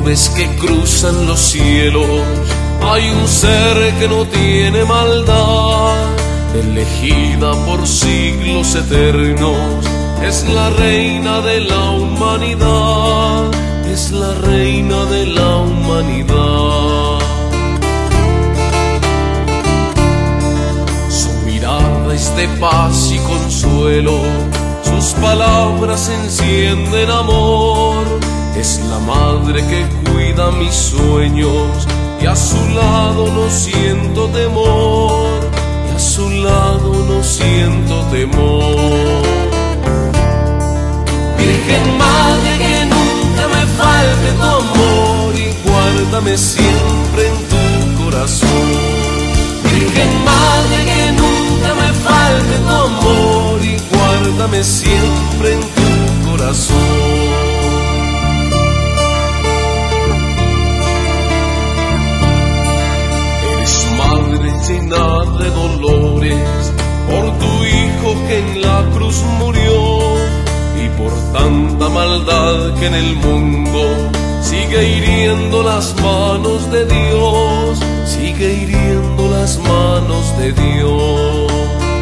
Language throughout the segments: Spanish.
nubes que cruzan los cielos, hay un ser que no tiene maldad, elegida por siglos eternos, es la reina de la humanidad, es la reina de la humanidad. Su mirada es de paz y consuelo, sus palabras encienden amor, es la madre que cuida mis sueños, y a su lado no siento temor, y a su lado no siento temor. Virgen Madre, que nunca me falte tu amor y guárdame siempre en tu corazón. Virgen Madre, que nunca me falte tu amor y guárdame siempre en tu corazón. Llena de dolores por tu hijo que en la cruz murió, y por tanta maldad que en el mundo sigue hiriendo las manos de Dios, sigue hiriendo las manos de Dios.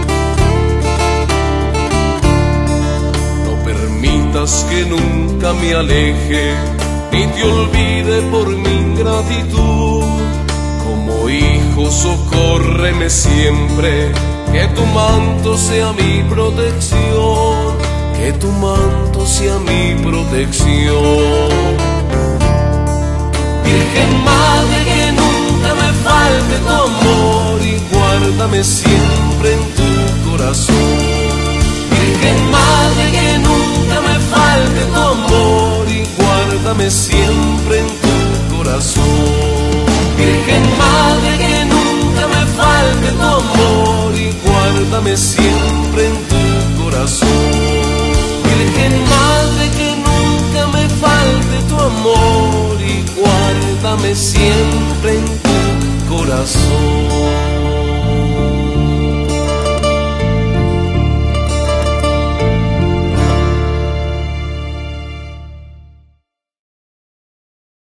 No permitas que nunca me aleje, ni te olvide por mi ingratitud. Como hijo, socórreme siempre, que tu manto sea mi protección, que tu manto sea mi protección. Virgen Madre, que nunca me falte tu amor y guárdame siempre en tu corazón. Virgen Madre, que nunca me falte tu amor y guárdame siempre en tu corazón. Virgen Madre, que nunca me falte tu amor y guárdame siempre en tu corazón. Virgen Madre, que nunca me falte tu amor y guárdame siempre en tu corazón.